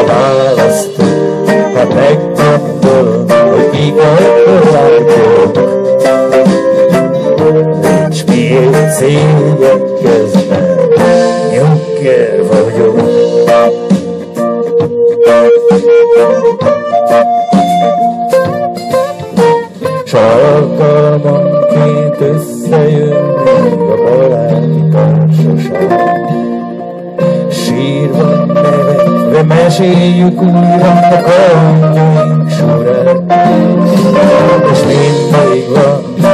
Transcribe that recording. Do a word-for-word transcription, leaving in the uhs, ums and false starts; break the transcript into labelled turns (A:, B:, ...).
A: választok, ha meggondolom, hogy mikor látjuk. Nincs miért szégyenkeznem, nyugger vagyok. S alkalmanként összejönnek a baráti társaság. Sírva nevetve meséljük újra a kalandjaink során. És mindig van